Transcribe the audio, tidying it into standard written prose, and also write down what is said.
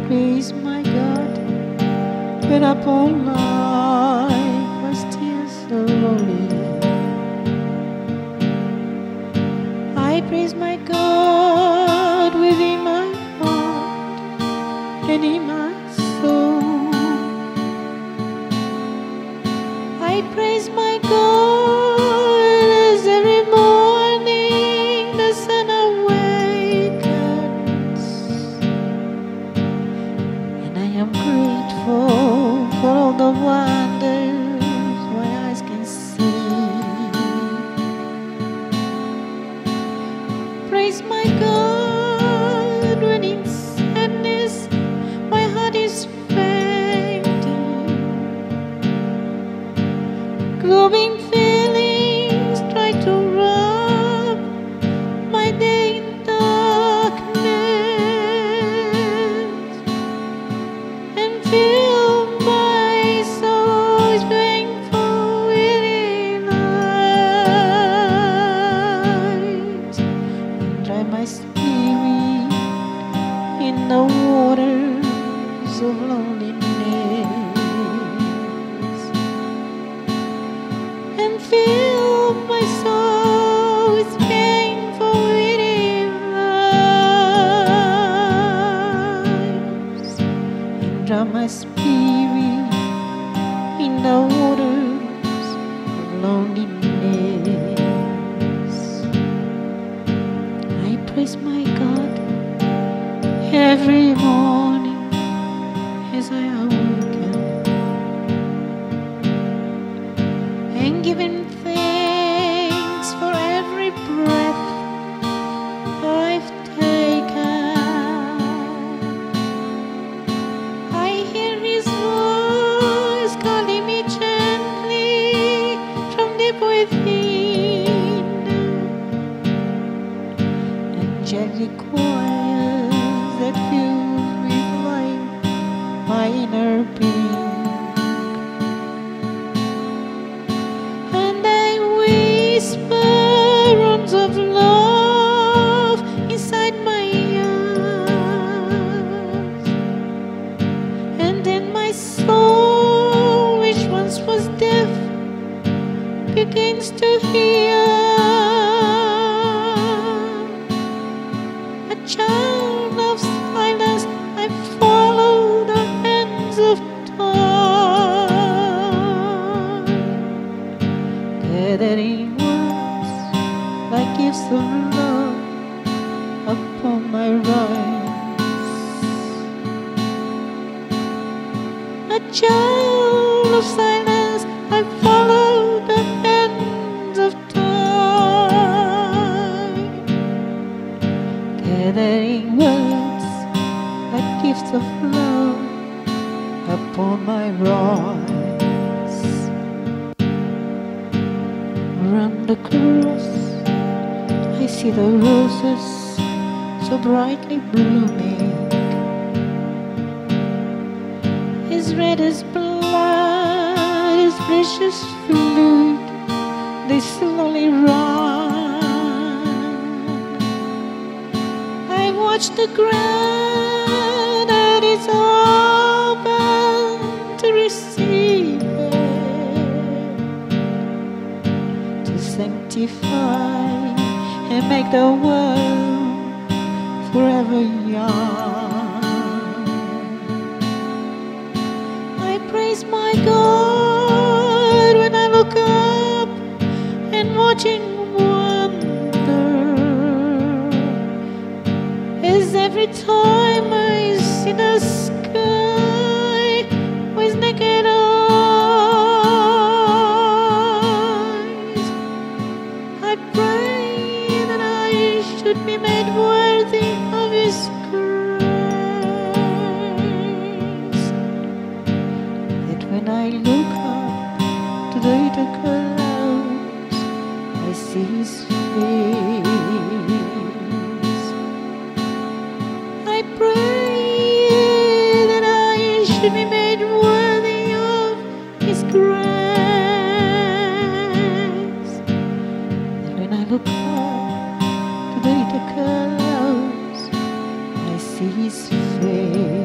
praise my God when upon life was still so lonely. I praise my God within my heart and in my soul. I praise my God as every morning the sun awakens, and I am grateful for all the wonders my eyes can see. Praise my God when in sadness my heart is fainting. Glowing feelings try to rob my day in darkness and fill my soul's painful weary light, and dry my spirit in the waters of loneliness, and fill my soul with painful weary lives, and drown my spirit in the waters of loneliness. I praise my God every morning as I awaken, and give Him thanks for every breath I've taken. I hear His voice calling me gently from deep within, angelic choirs that fills with light my inner being. And I whisper words of love inside my ears, and then my soul, which once was deaf, begins to hear. A child of silence, I follow the hands of time, gathering words like gifts of love upon my rise. A child of silence, I follow the hands of time, gathering words like gifts of love upon my rise. Around the cross I see the roses so brightly blooming, as red as blood, as precious fluid, they slowly run. I watch the ground that is open to receive it, to sanctify and make the world forever young. I praise my God when I look up and watch in wonder, as every time I see the sky with naked eyes, I pray that I should be made worthy of His grace, that when I look up to the clouds, I see His face. I pray that I should be made worthy of His grace, that when I look up to the clouds, I see His face.